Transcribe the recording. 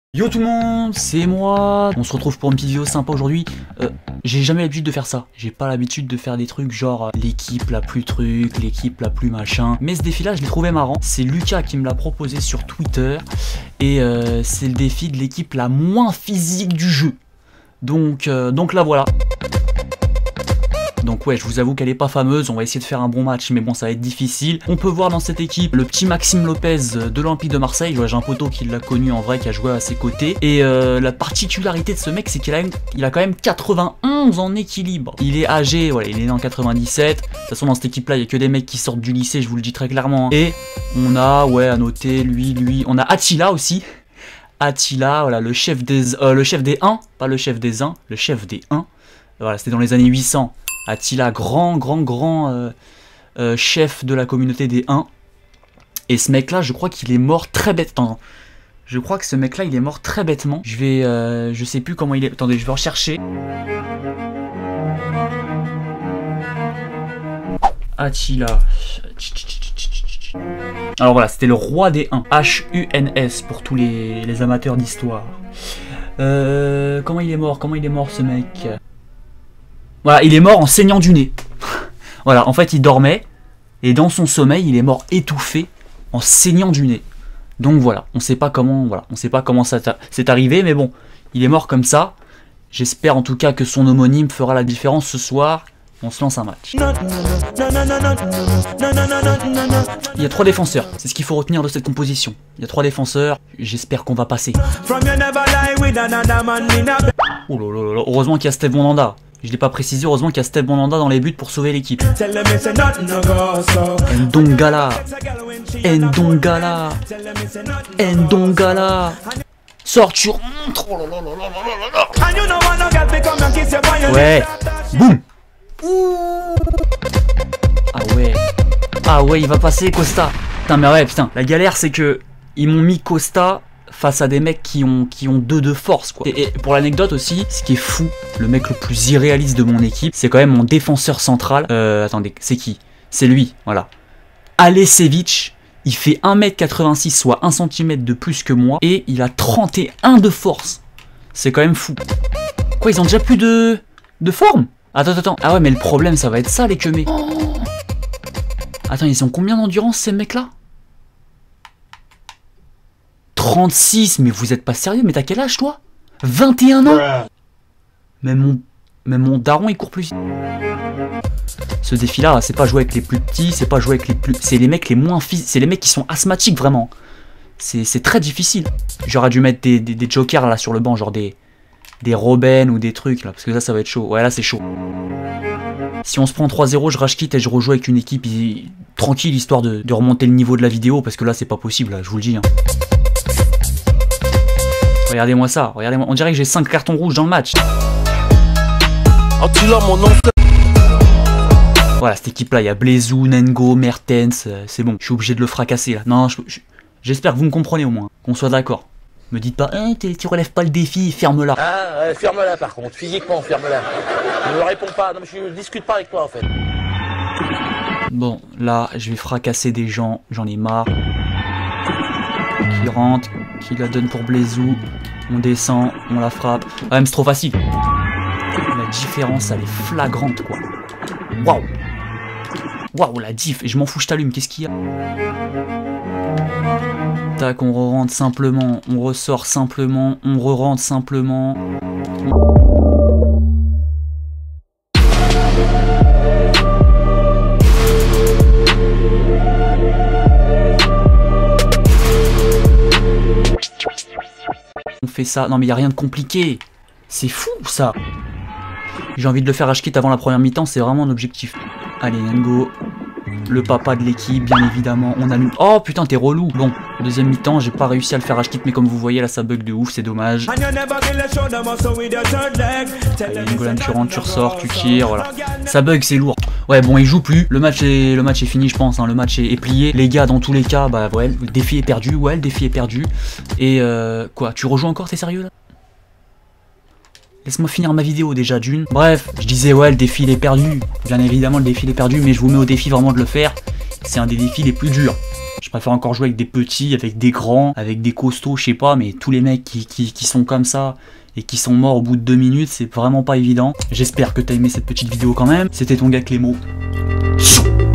Yo tout le monde, c'est moi. On se retrouve pour une petite vidéo sympa aujourd'hui. J'ai jamais l'habitude de faire ça. J'ai pas l'habitude de faire des trucs genre l'équipe la plus truc, l'équipe la plus machin. Mais ce défi là je l'ai trouvé marrant. C'est Lucas qui me l'a proposé sur Twitter. Et c'est le défi de l'équipe la moins physique du jeu. Donc là voilà. Donc ouais, je vous avoue qu'elle est pas fameuse, on va essayer de faire un bon match, mais bon, ça va être difficile. On peut voir dans cette équipe le petit Maxime Lopez de l'Olympique de Marseille. J'ai un poteau qui l'a connu en vrai, qui a joué à ses côtés. Et la particularité de ce mec, c'est qu'il a quand même 91 en équilibre. Il est âgé, voilà, il est né en 97. De toute façon, dans cette équipe-là, il n'y a que des mecs qui sortent du lycée, je vous le dis très clairement. Et on a, ouais, à noter, lui, on a Attila aussi. Attila, voilà, le chef des 1, pas le chef des 1, le chef des 1. Voilà, c'était dans les années 800. Attila, grand chef de la communauté des 1. Et ce mec là, je crois qu'il est mort très bêtement. Je crois que ce mec là, il est mort très bêtement. Je sais plus comment il est. Attendez, je vais rechercher. Attila. Alors voilà, c'était le roi des 1. H-U-N-S pour tous les amateurs d'histoire. Comment il est mort ce mec? Voilà, il est mort en saignant du nez. Voilà, en fait, il dormait, et dans son sommeil, il est mort étouffé en saignant du nez. Donc voilà, on sait pas comment, ça c'est arrivé, mais bon, il est mort comme ça. J'espère en tout cas que son homonyme fera la différence ce soir. On se lance un match. Il y a 3 défenseurs, c'est ce qu'il faut retenir de cette composition. Il y a 3 défenseurs, j'espère qu'on va passer. Oh là là là, heureusement qu'il y a Steve Bonanda. Je l'ai pas précisé, heureusement qu'il y a Steve Bonanda dans les buts pour sauver l'équipe. Ndongala. Sors, tu rentres. Oh là là là là là. Ouais. Boum. Ah ouais, il va passer Costa. Putain, mais ouais, putain. La galère, c'est que ils m'ont mis Costa face à des mecs qui ont 2 de force, quoi. Et pour l'anecdote aussi, ce qui est fou, le mec le plus irréaliste de mon équipe, c'est quand même mon défenseur central. Attendez, c'est qui? C'est lui, voilà. Alesevic, il fait 1m86, soit 1 cm de plus que moi, et il a 31 de force. C'est quand même fou. Quoi, ils ont déjà plus de forme? Attends. Ah ouais, mais le problème, ça va être ça, les queumés. Oh. Attends, ils ont combien d'endurance, ces mecs-là? 36, mais vous êtes pas sérieux? Mais t'as quel âge, toi? 21 ans? Même mon daron, il court plus. Ce défi-là, c'est pas jouer avec les plus petits, c'est pas jouer avec les plus... C'est les mecs les moins physiques, c'est les mecs qui sont asthmatiques, vraiment. C'est très difficile. J'aurais dû mettre des jokers, là, sur le banc, genre des Robben ou des trucs, là, parce que ça va être chaud. Ouais, là, c'est chaud. Si on se prend 3-0, je rage quitte et je rejoue avec une équipe tranquille, histoire de remonter le niveau de la vidéo, parce que là, c'est pas possible, là, je vous le dis, hein. Regardez-moi ça, regardez-moi. On dirait que j'ai 5 cartons rouges dans le match. Voilà, cette équipe-là, il y a Blaisou, Nengo, Mertens. C'est bon, je suis obligé de le fracasser là. Non, j'espère que vous me comprenez au moins, qu'on soit d'accord. Me dites pas, tu relèves pas le défi, ferme-la. Ah, ferme-la par contre, physiquement, ferme-la. Ne me réponds pas, non, mais je discute pas avec toi en fait. Bon, là, je vais fracasser des gens, j'en ai marre. Qui rentre, qui la donne pour Blaisou. On descend, on la frappe. Ah, mais c'est trop facile. La différence, elle est flagrante, quoi. Waouh. Waouh, la diff. Et je m'en fous, je t'allume. Qu'est-ce qu'il y a? Tac, on re-rentre simplement. On ressort simplement. On re-rentre simplement. On fait ça. Non mais il n'y a rien de compliqué. C'est fou ça. J'ai envie de le faire rage quit avant la première mi-temps. C'est vraiment un objectif. Allez, Nengo. Le papa de l'équipe, bien évidemment. On allume. Oh putain, t'es relou. Bon, deuxième mi-temps, j'ai pas réussi à le faire rage quit. Mais comme vous voyez là, ça bug de ouf. C'est dommage. Allez, Nengo, tu rentres, tu ressors, tu tires. Voilà. Ça bug, c'est lourd. Ouais, bon, il joue plus. Le match est fini, je pense. Hein. Le match est plié. Les gars, dans tous les cas, bah ouais, le défi est perdu. Ouais, le défi est perdu. Et quoi, tu rejoues encore? T'es sérieux là? Laisse-moi finir ma vidéo déjà d'une. Bref, je disais ouais, le défi il est perdu. Bien évidemment, le défi il est perdu, mais je vous mets au défi vraiment de le faire. C'est un des défis les plus durs. Je Je préfère encore jouer avec des petits, avec des grands, avec des costauds, je sais pas, mais tous les mecs qui sont comme ça et qui sont morts au bout de 2 minutes, c'est vraiment pas évident. J'espère que t'as aimé cette petite vidéo quand même. C'était ton gars Clémo.